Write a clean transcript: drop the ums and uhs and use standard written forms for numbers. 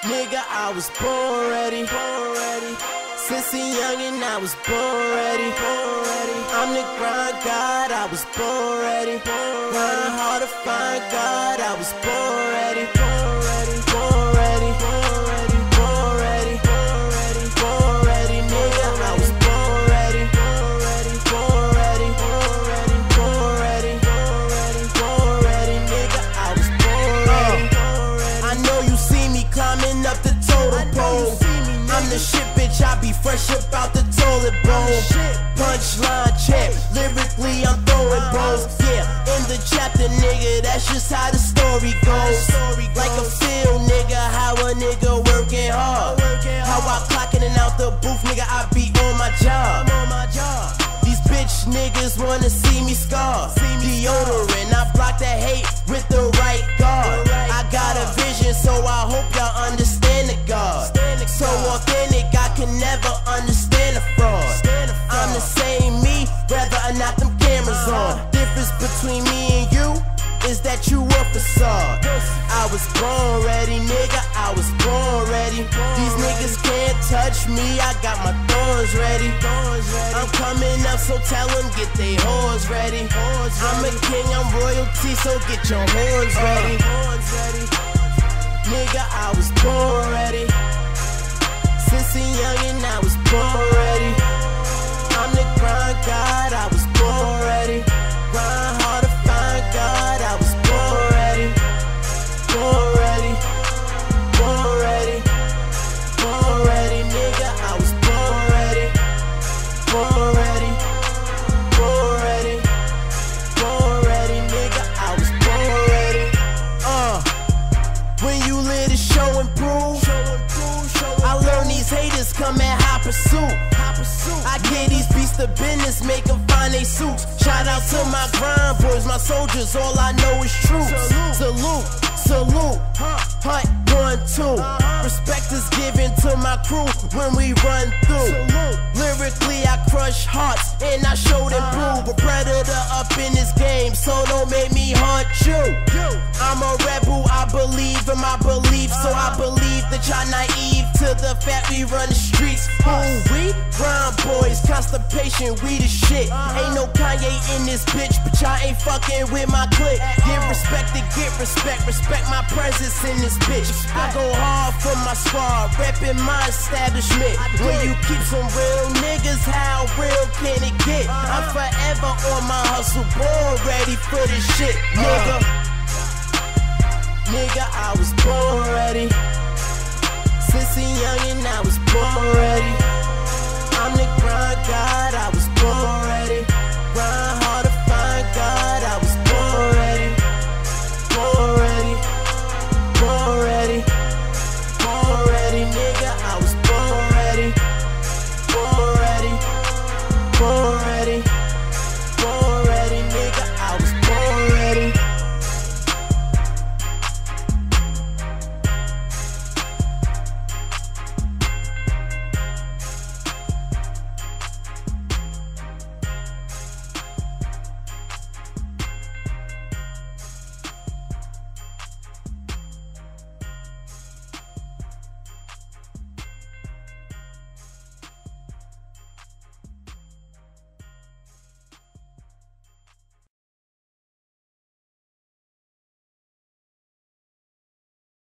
Nigga, I was born ready. Since a youngin', I was born ready. I'm the grind god, I was born ready. Grind hard to find God, I was born ready. Born ready, born ready, born ready, born ready, born ready, born ready, nigga, I was born ready. Born ready, born ready, born ready, born ready, born ready, born ready, nigga, I was born ready. I know you see me climbing up the totem pole. I'm the shit, bitch, I be fresh up out the toilet bowl. Punchline champ, lyrically I'm throwing bows. Yeah, in the chapter, nigga, that's just how the story goes. Like a field, nigga, how a nigga working hard. How I clock in and out the booth, nigga, I be on my job. These bitch niggas wanna see me scar. Deodorant, I block that hate with the right guard. I got a vision, so I hope y'all understand the God. So authentic, I can never understand a fraud. I'm the same me, whether or not them cameras on. Difference between me and you is that you a facade. I was born ready, nigga, I was born ready. These niggas can't touch me, I got my thorns ready. I'm coming up, so tell them get they horns ready. I'm a king, I'm royalty, so get your horns ready. Nigga, I was born ready. Since a youngin', I was born ready. I'm the grind god, I was born ready. Grind hard to find God, I was born ready. Born ready, born ready, born ready, nigga, I was born ready. Born ready, born ready, born ready, nigga, I was born ready. When you live, the show and prove. I learn these haters come at high pursuit. I get these beasts to business, make them find they suits. Shout out to my grind boys, my soldiers, all I know is troops. Salute, salute, hunt 1, 2. Respect is given to my crew when we run through. Lyrically I crush hearts and I show them prove. A predator up in this game, so don't make me hunt you. I'm a rebel, I believe in my beliefs, so I believe that y'all naive to the fact we run the streets. Who we? Grind boys, constipation, we the shit. Ain't no Kanye in this bitch, but y'all ain't fucking with my clique. Get respect to get respect, respect my presence in this bitch. I go hard for my squad, reppin' my establishment. When you keep some real niggas, how real can it get? I'm forever on my hustle, born ready for this shit, nigga. Nigga, I was born ready. Since a youngin', I was born ready. I'm the grind god, I